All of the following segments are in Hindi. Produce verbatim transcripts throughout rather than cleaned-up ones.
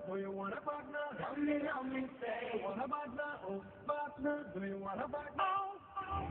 Do you want a partner? Tell me, tell me, say. Do you want a partner? Oh, partner. Do you want a partner? Oh, oh.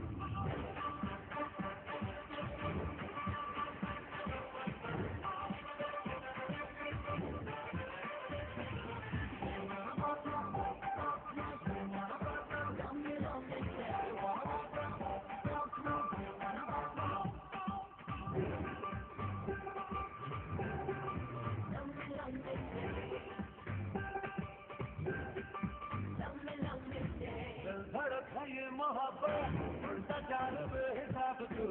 धड़क है ये मोहब्बत उल्टा चाल बेहिसाब तू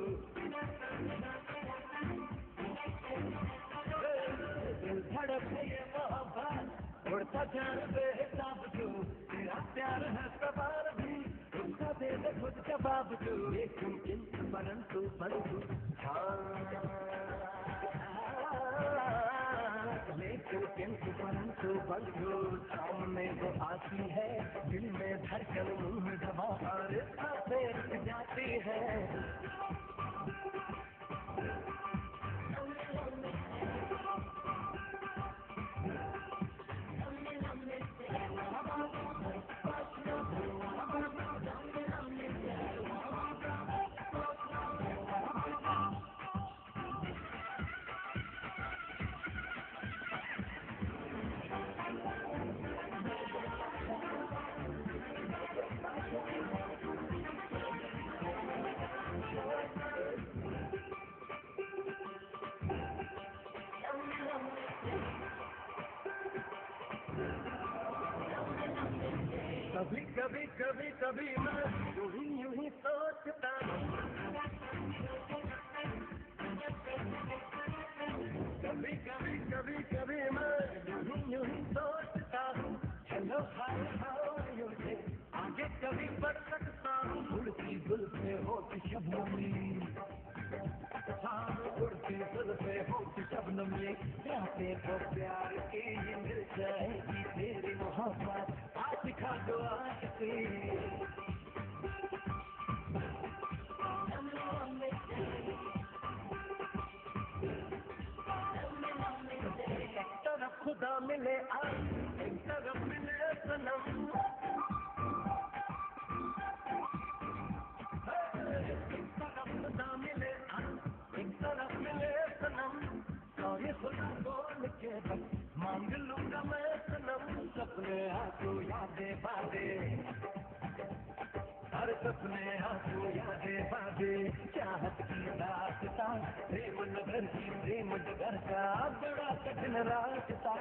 धड़क है ये मोहब्बत उल्टा चाल बेहिसाब तू तेरा प्यार है सवार भी उसका दे दे खुद जवाब तू एक मुमकिन परंतु परंतु लेकिन किंतु परंतु बंधु सामने वो आती है दिल में धड़कन मुंह दबा और रुक जाती है कभी कभी कभी कभी मैं यूं ही यूं ही सोचता हूँ कभी कभी कभी कभी मैं यूं ही यूं ही सोचता हूँ चलो हाय हाय यूं से आगे कभी बढ़ सकता हूँ उड़ती गुल पे होती शबनमी हाँ उड़ती गुल पे होती शबनमी प्यासे को प्यार की मिल जाएगी तेरी मोहब्बत दिखा दो आशिकी एक तरफ खुदा मिले आज एक तरफ मिले सनम एक तरफ खुदा मिले आज एक तरफ मिले सनम और ये खुदा बोल के बस मांग लूंगा मैं सनम सपने आंसू यादें बातें हर सपने आंसू यादें बातें चाहत की दास्तां प्रेम नगर की प्रेम नगर का बड़ा कठिन रास्ता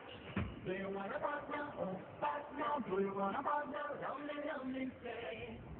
Do you want a partner? Oh, partner. Do you want a partner? Tell me, tell me, say.